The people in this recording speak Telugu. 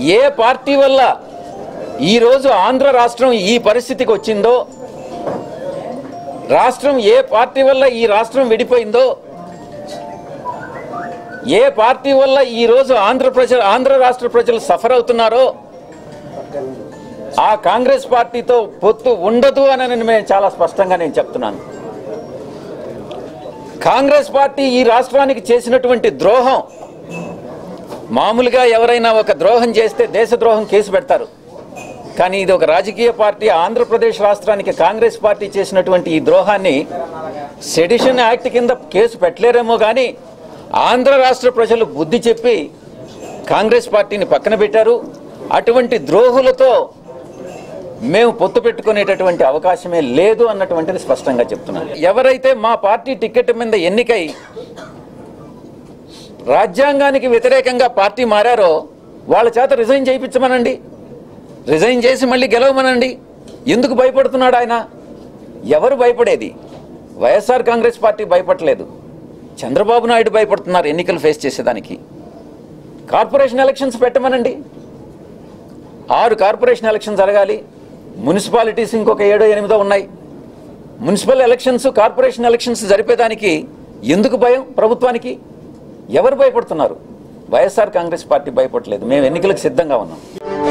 ఏ పార్టీ వల్ల ఈరోజు ఆంధ్ర రాష్ట్రం ఈ పరిస్థితికి వచ్చిందో, రాష్ట్రం ఏ పార్టీ వల్ల ఈ రాష్ట్రం విడిపోయిందో, ఏ పార్టీ వల్ల ఈరోజు ఆంధ్ర రాష్ట్ర ప్రజలు సఫర్ అవుతున్నారో ఆ కాంగ్రెస్ పార్టీతో పొత్తు ఉండదు అని నేను చాలా స్పష్టంగా చెప్తున్నాను. కాంగ్రెస్ పార్టీ ఈ రాష్ట్రానికి చేసినటువంటి ద్రోహం, మామూలుగా ఎవరైనా ఒక ద్రోహం చేస్తే దేశద్రోహం కేసు పెడతారు. కానీ ఇది ఒక రాజకీయ పార్టీ. ఆంధ్రప్రదేశ్ రాష్ట్రానికి కాంగ్రెస్ పార్టీ చేసినటువంటి ఈ ద్రోహాన్ని సెడిషన్ యాక్ట్ కింద కేసు పెట్టలేరేమో కానీ ఆంధ్ర రాష్ట్ర ప్రజలు బుద్ధి చెప్పి కాంగ్రెస్ పార్టీని పక్కన పెట్టారు. అటువంటి ద్రోహులతో మేము పొత్తు పెట్టుకునేటటువంటి అవకాశమే లేదు అన్నటువంటిది స్పష్టంగా చెప్తున్నాను. ఎవరైతే మా పార్టీ టికెట్ మీద ఎన్నికై రాజ్యాంగానికి వ్యతిరేకంగా పార్టీ మారారో వాళ్ళ చేత రిజైన్ చేయించమనండి, రిజైన్ చేసి మళ్ళీ గెలవమనండి. ఎందుకు భయపడుతున్నాడు ఆయన? ఎవరు భయపడేది? వైఎస్ఆర్ కాంగ్రెస్ పార్టీ భయపడలేదు, చంద్రబాబు నాయుడు భయపడుతున్నారు ఎన్నికలు ఫేస్ చేసేదానికి. కార్పొరేషన్ ఎలక్షన్స్ పెట్టమనండి. 6 కార్పొరేషన్ ఎలక్షన్ జరగాలి. మున్సిపాలిటీస్ ఇంకొక 7-8 ఉన్నాయి. మున్సిపల్ ఎలక్షన్స్, కార్పొరేషన్ ఎలక్షన్స్ జరిపేదానికి ఎందుకు భయం ప్రభుత్వానికి? ఎవరు భయపడుతున్నారు? వైఎస్ఆర్ కాంగ్రెస్ పార్టీ భయపడలేదు. మేము ఎన్నికలకు సిద్ధంగా ఉన్నాం.